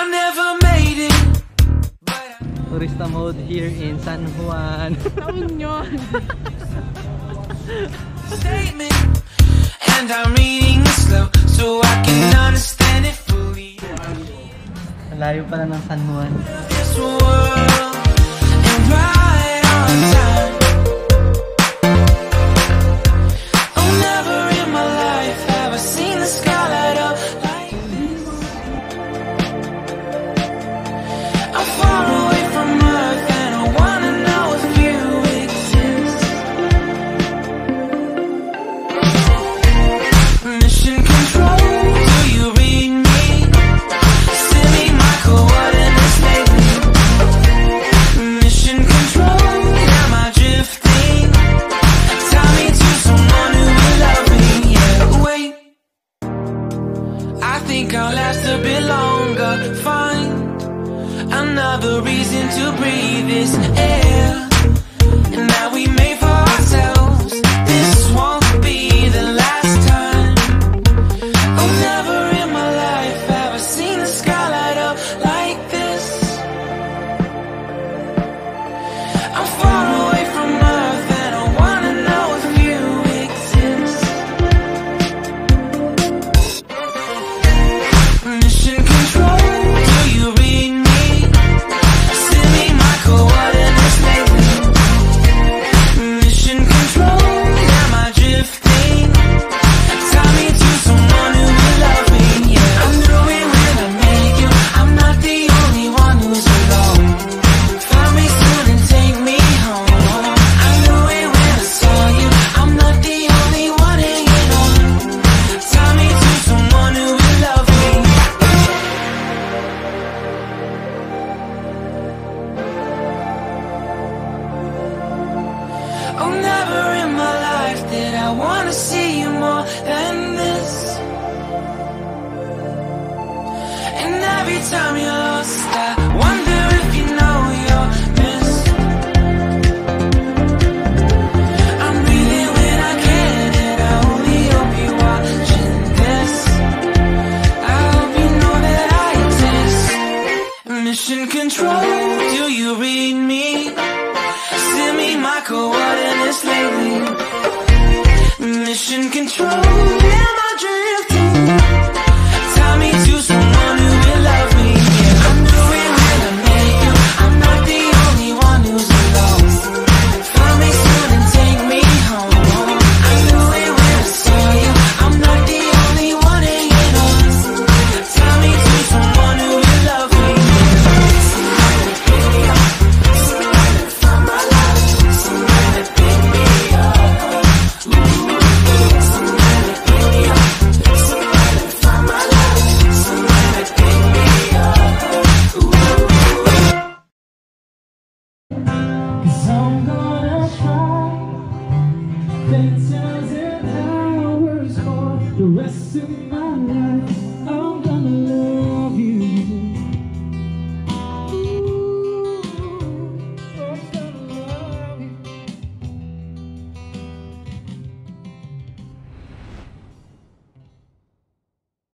I never made it. Turista mode here in San Juan. Statement, and I'm reading it slow so I can understand it fully. Malayo pala ng San Juan. This world and right on time. Oh, never in my life have I seen the sky light up like this. I'm far away from Earth and I wanna know if you exist. Mission control, do you read me? Send me my coordinates lately. Mission control, am I drifting? Tie me to someone who will love me. Yeah, wait, I think I'll last a bit longer. Find another reason to breathe this air, and that we made for ourselves. This won't be the last time. Oh, never in my life have I seen the sky light up like this. I'm far away from Earth and I wanna know if you exist. Mission control, do you read me? Send me my coordinates lately. Mission control, am I drifting? Tie me to someone who will love me. Yeah, I knew it when I met you. I'm not the only one who's alone. Find me soon and take me home. I knew it when I saw you. I'm not the only one hanging on. Tie me to someone who will love me. Oh, never in my life did I wanna see you more than this. And every time you're lost, I wonder if you know you're missed. I'm breathing when I can, and I only hope you're watching this. I hope you know that I exist. Mission control, do you read me? Send me my coordinates lately. Mission control, am I drifting? Tie me to someone who will love me. Yeah, I knew it when I met you. I'm not the only one who's alone. Find me soon and take me home. I knew it when I saw you. I'm not the only one hanging on. Tie me to someone who will love me. Somebody pick me up. Somebody find my life. Somebody pick me up. Somebody pick me up. Somebody find my life. Somebody pick me up. 'Cause I'm gonna try 10,000 hours for the rest of my